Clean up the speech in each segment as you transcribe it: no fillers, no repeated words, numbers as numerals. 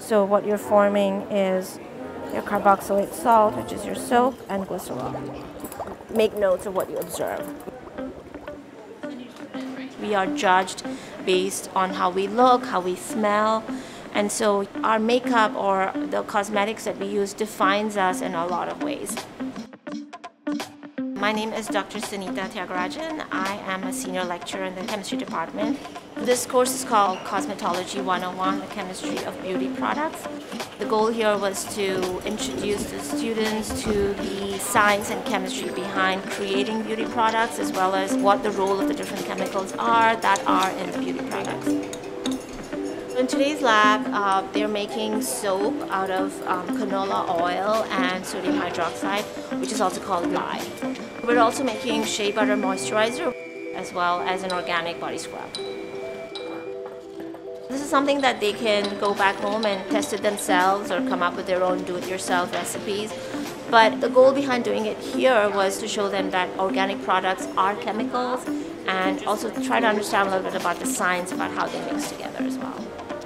So what you're forming is your carboxylate salt, which is your soap, and glycerol. Make notes of what you observe. We are judged based on how we look, how we smell, and so our makeup or the cosmetics that we use defines us in a lot of ways. My name is Dr. Sunita Tyagarajan. I am a senior lecturer in the chemistry department. This course is called Cosmetology 101, the chemistry of beauty products. The goal here was to introduce the students to the science and chemistry behind creating beauty products, as well as what the role of the different chemicals are that are in the beauty products. In today's lab, they're making soap out of canola oil and sodium hydroxide, which is also called lye. We're also making shea butter moisturizer, as well as an organic body scrub. This is something that they can go back home and test it themselves or come up with their own do-it-yourself recipes. But the goal behind doing it here was to show them that organic products are chemicals, and also try to understand a little bit about the science about how they mix together as well.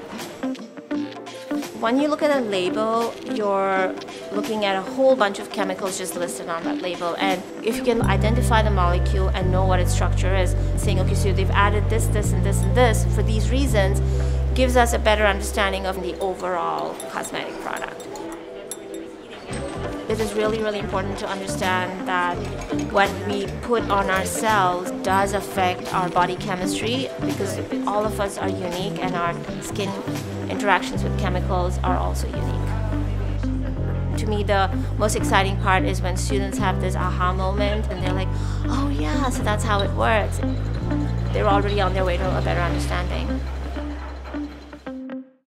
When you look at a label, you're looking at a whole bunch of chemicals just listed on that label, and if you can identify the molecule and know what its structure is, saying, okay, so they've added this, this, and this, and this for these reasons, gives us a better understanding of the overall cosmetic product. It is really, really important to understand that what we put on ourselves does affect our body chemistry, because all of us are unique and our skin interactions with chemicals are also unique. To me, the most exciting part is when students have this aha moment and they're like, oh yeah, so that's how it works. They're already on their way to a better understanding.